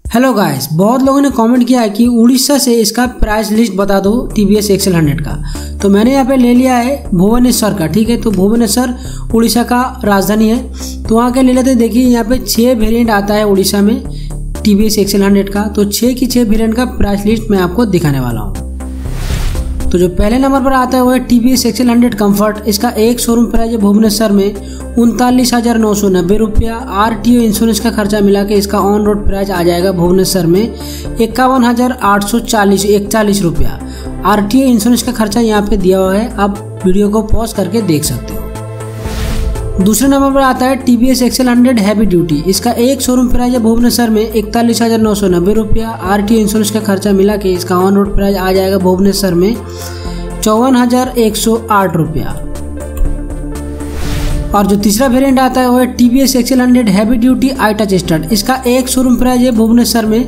Hello guys, बहुत लोगों ने कमेंट किया है कि उड़ीसा से इसका प्राइस लिस्ट बता दो टीवीएस एक्सेल 100 का। तो मैंने यहाँ पे ले लिया है भुवनेश्वर का। ठीक है, तो भुवनेश्वर उड़ीसा का राजधानी है, तो वहाँ के ले लेते हैं। देखिए यहाँ पे 6 वेरिएंट आता है उड़ीसा में टीवीएस एक्सेल 100 का। तो 6 की 6 वेरिएंट का प्राइस लिस्ट मैं आपको दिखाने वाला हूँ। तो जो पहले नंबर पर आता है वो है टीवीएस एक्सेल 100 कंफर्ट। इसका एक शोरूम प्राइस है भुवनेश्वर में 39,990 रुपया। आरटीओ इंश्योरेंस का खर्चा मिला के इसका ऑन रोड प्राइस आ जाएगा भुवनेश्वर में 51,841 रुपया। आरटीओ इंश्योरेंस का खर्चा यहाँ पे दिया हुआ है, आप वीडियो को पॉज करके देख सकते हो। दूसरे नंबर पर आता है टीवीएस एक्सेल 100 हैवी ड्यूटी। इसका एक शोरूम प्राइस है भुवनेश्वर में 41,990 रुपया। आरटीओ इंश्योरेंस का खर्चा मिला के इसका ऑन रोड प्राइस आ जाएगा भुवनेश्वर में 54,108 रुपया। और जो तीसरा वेरिएंट आता है वो है TVS XL 100 heavy duty i touch start. इसका एक शोरूम प्राइस है भुवनेश्वर में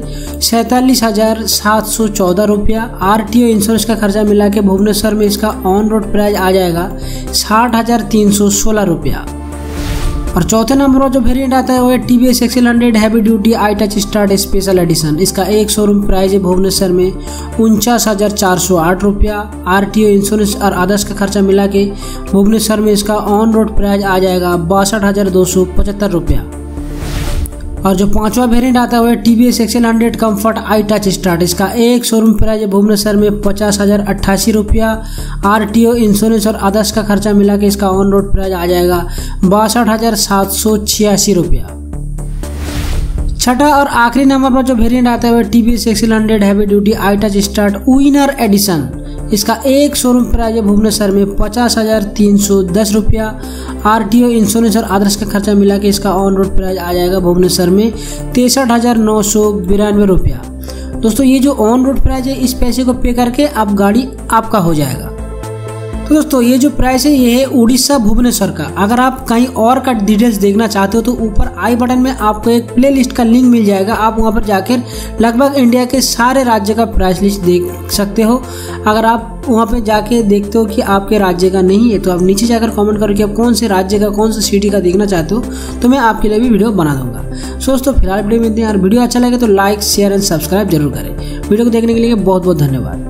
47,714 रुपया। आरटीओ इंश्योरेंस का खर्चा मिला के भुवनेश्वर में इसका ऑन रोड प्राइस आ जाएगा 60,316 रुपया। और चौथे नंबर पर जो वेरिएंट आता है वो है TVS XL 100 heavy duty i touch start special edition. इसका एक शोरूम प्राइस है भुवनेश्वर में 49,408 रुपया। आरटीओ इंश्योरेंस और आदर्श का खर्चा मिला के भुवनेश्वर में इसका ऑन रोड प्राइस आ जाएगा 62,275 रुपया। और जो पांचवा वेरिएंट आता है वो है TVS XL 100 comfort i touch start. इसका एक शोरूम प्राइस है भुवनेश्वर में 50,088 रुपया। आरटीओ इंश्योरेंस और आदर्श का खर्चा मिला के इसका ऑन रोड प्राइस आ जाएगा 62,786 रुपया। छठा और आखिरी नंबर पर जो वेरिएंट आता है वो TVS XL 100 heavy duty i touch start winner edition. इसका एक शोरूम प्राइस है भुवनेश्वर में 50,310 रुपया। आरटीओ इंश्योरेंस और आदर्श का खर्चा मिला के इसका ऑन रोड प्राइस आ जाएगा भुवनेश्वर में 63,992 रुपया। दोस्तों ये जो ऑन रोड प्राइस है, इस पैसे को पे करके आप गाड़ी आपका हो जाएगा। तो दोस्तों ये जो प्राइस है ये है उड़ीसा भुवनेश्वर का। अगर आप कहीं और का डिटेल्स देखना चाहते हो तो ऊपर आई बटन में आपको एक प्लेलिस्ट का लिंक मिल जाएगा। आप वहां पर जाकर लगभग इंडिया के सारे राज्य का प्राइस लिस्ट देख सकते हो। अगर आप वहां पे जाके देखते हो कि आपके राज्य का नहीं है तो आप नीचे जाकर कमेंट करो कि आप कौन से राज्य का, कौन से सिटी का देखना चाहते हो, तो मैं आपके लिए भी वीडियो बना दूंगा। दोस्तों फिलहाल वीडियो में इतना। वीडियो अच्छा लगे तो लाइक, शेयर एंड सब्सक्राइब जरूर करें। वीडियो को देखने के लिए बहुत बहुत धन्यवाद।